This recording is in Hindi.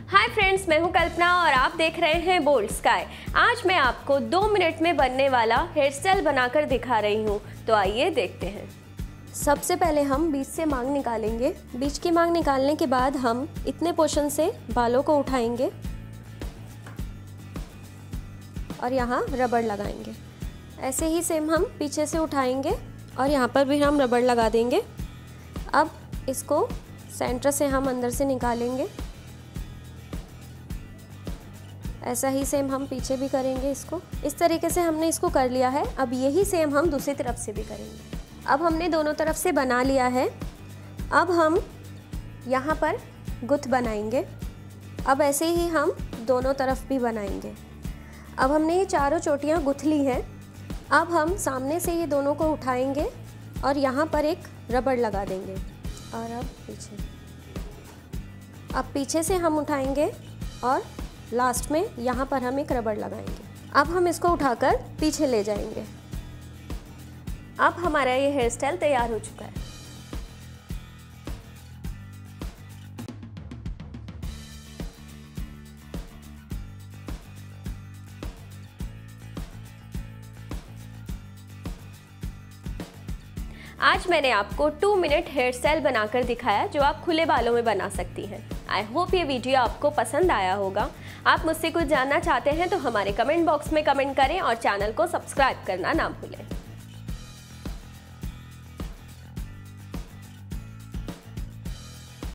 हाय फ्रेंड्स, मैं हूं कल्पना और आप देख रहे हैं बोल्ड स्काई। आज मैं आपको 2 मिनट में बनने वाला हेयर स्टाइल बनाकर दिखा रही हूं, तो आइए देखते हैं। सबसे पहले हम बीच से मांग निकालेंगे। बीच की मांग निकालने के बाद हम इतने पोर्शन से बालों को उठाएंगे और यहाँ रबड़ लगाएंगे। ऐसे ही सेम हम पीछे से उठाएंगे और यहाँ पर भी हम रबड़ लगा देंगे। अब इसको सेंटर से हम अंदर से निकालेंगे। ऐसा ही सेम हम पीछे भी करेंगे। इसको इस तरीके से हमने इसको कर लिया है। अब यही सेम हम दूसरी तरफ से भी करेंगे। अब हमने दोनों तरफ से बना लिया है। अब हम यहाँ पर गुथ बनाएंगे। अब ऐसे ही हम दोनों तरफ भी बनाएंगे। अब हमने ये चारों चोटियाँ गुथ ली हैं। अब हम सामने से ये दोनों को उठाएंगे और यहाँ पर एक रबड़ लगा देंगे। और अब पीछे से हम उठाएंगे और लास्ट में यहाँ पर हम एक रबड़ लगाएंगे। अब हम इसको उठाकर पीछे ले जाएंगे। अब हमारा ये हेयर स्टाइल तैयार हो चुका है। आज मैंने आपको 2 मिनट हेयर स्टाइल बनाकर दिखाया, जो आप खुले बालों में बना सकती हैं। आई होप ये वीडियो आपको पसंद आया होगा। आप मुझसे कुछ जानना चाहते हैं तो हमारे कमेंट बॉक्स में कमेंट करें और चैनल को सब्सक्राइब करना ना भूलें।